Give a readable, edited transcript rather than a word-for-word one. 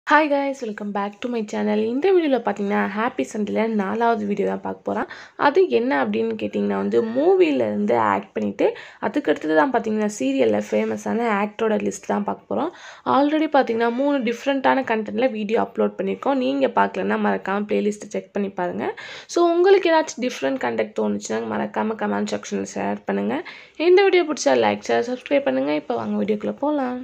Hi guys, welcome back to my channel. இந்த வீடியோவில் பார்த்தீங்கன்னா ஹாப்பி சண்டேல 4வது வீடியோ தான் பார்க்க போகிறேன். அது என்ன அப்படின்னு கேட்டிங்கன்னா மூவிலேருந்து ஆக்ட் பண்ணிவிட்டு அதுக்கடுத்தது தான் பார்த்தீங்கன்னா சீரியலில் ஃபேமஸான ஆக்டரோட லிஸ்ட் தான் பார்க்க போகிறோம். ஆல்ரெடி பார்த்தீங்கன்னா 3 டிஃப்ரெண்ட்டான கண்டென்ட்டில் வீடியோ அப்லோட் பண்ணியிருக்கோம். நீங்கள் பார்க்கலன்னா மறக்காமல் ப்ளேலிஸ்ட்டை செக் பண்ணி பாருங்கள். ஸோ உங்களுக்கு ஏதாச்சும் டிஃப்ரெண்ட் கண்டென்ட் தோணுச்சுன்னா மறக்காமல் கமெண்ட் செக்ஷனில் ஷேர் பண்ணுங்கள். இந்த வீடியோ பிடிச்சா லைக் ஷேர் சப்ஸ்கிரைப் பண்ணுங்கள். இப்போ வாங்க வீடியோக்குள்ளே போகலாம்.